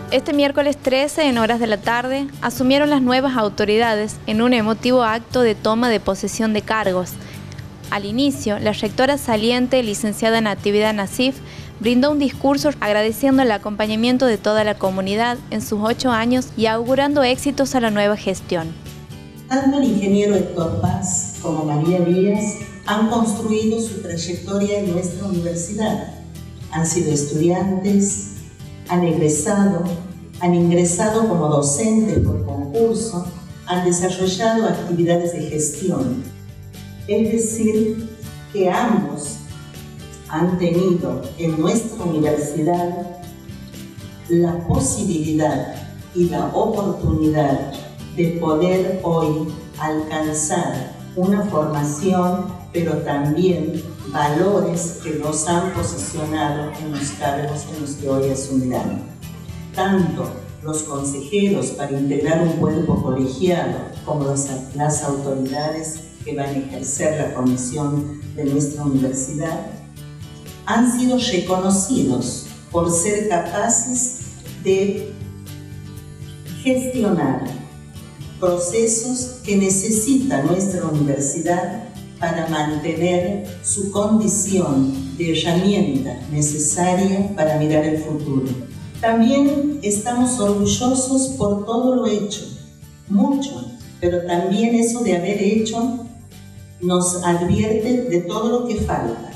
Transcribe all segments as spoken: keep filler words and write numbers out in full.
Este miércoles trece, en horas de la tarde, asumieron las nuevas autoridades en un emotivo acto de toma de posesión de cargos. Al inicio, la rectora saliente, licenciada Natividad Nasif, brindó un discurso agradeciendo el acompañamiento de toda la comunidad en sus ocho años y augurando éxitos a la nueva gestión. Tanto el ingeniero Héctor Paz como María Díaz han construido su trayectoria en nuestra universidad. Han sido estudiantes, han egresado, han ingresado como docentes por concurso, han desarrollado actividades de gestión. Es decir, que ambos han tenido en nuestra universidad la posibilidad y la oportunidad de poder hoy alcanzar una formación, pero también valores que nos han posicionado en los cargos en los que hoy asumirán. Tanto los consejeros para integrar un cuerpo colegiado como los, las autoridades que van a ejercer la comisión de nuestra universidad han sido reconocidos por ser capaces de gestionar procesos que necesita nuestra universidad para mantener su condición de herramienta necesaria para mirar el futuro. También estamos orgullosos por todo lo hecho, mucho, pero también eso de haber hecho nos advierte de todo lo que falta.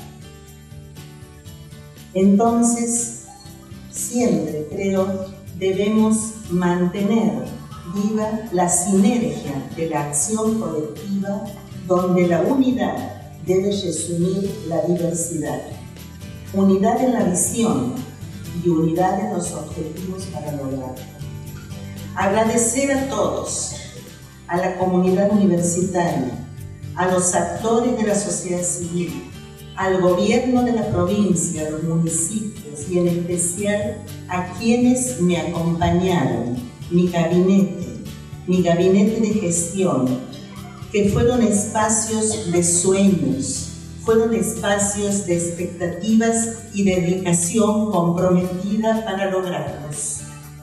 Entonces, siempre creo debemos mantener viva la sinergia de la acción colectiva, donde la unidad debe resumir la diversidad. Unidad en la visión y unidad en los objetivos para lograrlo. Agradecer a todos, a la comunidad universitaria, a los actores de la sociedad civil, al gobierno de la provincia, a los municipios y en especial a quienes me acompañaron, mi gabinete, mi gabinete de gestión, que fueron espacios de sueños, fueron espacios de expectativas y dedicación comprometida para lograrlos.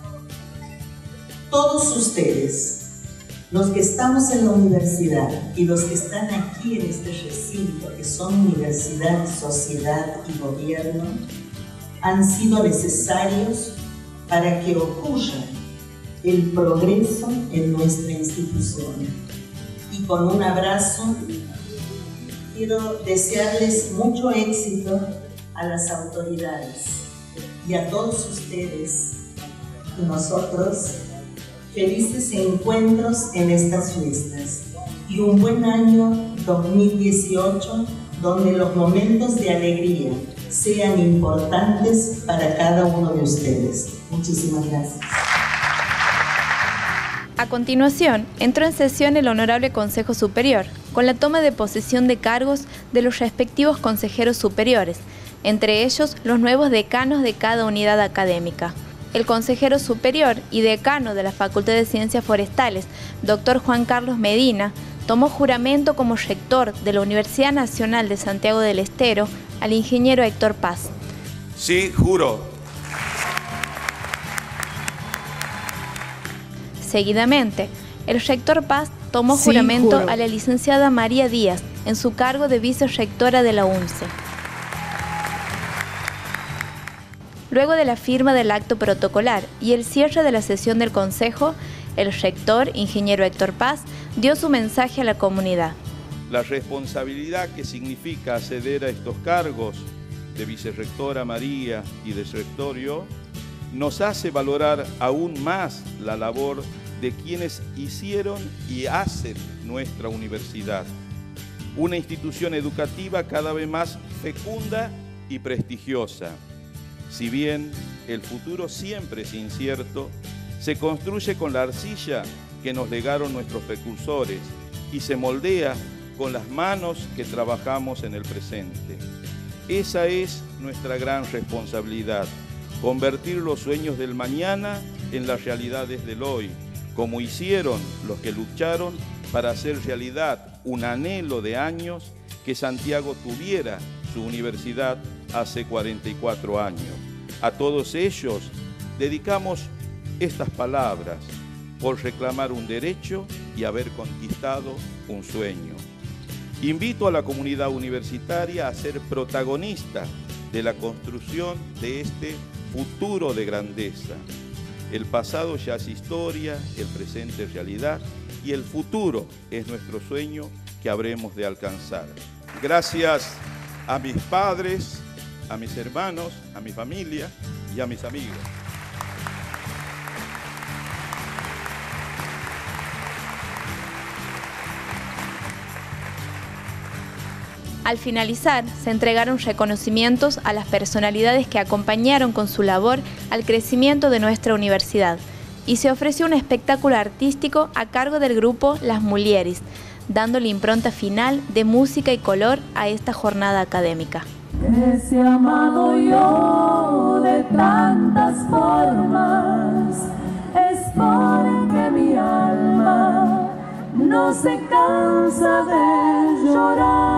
Todos ustedes, los que estamos en la universidad y los que están aquí en este recinto, que son universidad, sociedad y gobierno, han sido necesarios para que ocurra el progreso en nuestra institución. Y con un abrazo quiero desearles mucho éxito a las autoridades y a todos ustedes y nosotros felices encuentros en estas fiestas y un buen año dos mil dieciocho donde los momentos de alegría sean importantes para cada uno de ustedes. Muchísimas gracias. A continuación, entró en sesión el Honorable Consejo Superior, con la toma de posesión de cargos de los respectivos consejeros superiores, entre ellos los nuevos decanos de cada unidad académica. El consejero superior y decano de la Facultad de Ciencias Forestales, doctor Juan Carlos Medina, tomó juramento como rector de la Universidad Nacional de Santiago del Estero al ingeniero Héctor Paz. Sí, juro. Seguidamente, el rector Paz tomó Sí, juramento juro. a la licenciada María Díaz en su cargo de vicerrectora de la U N C E. Luego de la firma del acto protocolar y el cierre de la sesión del Consejo, el rector, ingeniero Héctor Paz, dio su mensaje a la comunidad. La responsabilidad que significa acceder a estos cargos de vicerrectora María y de rectorio nos hace valorar aún más la labor de quienes hicieron y hacen nuestra universidad. Una institución educativa cada vez más fecunda y prestigiosa. Si bien el futuro siempre es incierto, se construye con la arcilla que nos legaron nuestros precursores y se moldea con las manos que trabajamos en el presente. Esa es nuestra gran responsabilidad, convertir los sueños del mañana en las realidades del hoy, como hicieron los que lucharon para hacer realidad un anhelo de años que Santiago tuviera su universidad hace cuarenta y cuatro años. A todos ellos dedicamos estas palabras por reclamar un derecho y haber conquistado un sueño. Invito a la comunidad universitaria a ser protagonista de la construcción de este futuro de grandeza. El pasado ya es historia, el presente es realidad y el futuro es nuestro sueño que habremos de alcanzar. Gracias a mis padres, a mis hermanos, a mi familia y a mis amigos. Al finalizar, se entregaron reconocimientos a las personalidades que acompañaron con su labor al crecimiento de nuestra universidad y se ofreció un espectáculo artístico a cargo del grupo Las Mulieris, dando la impronta final de música y color a esta jornada académica. Ese amado yo de tantas formas es porque mi alma no se cansa de llorar.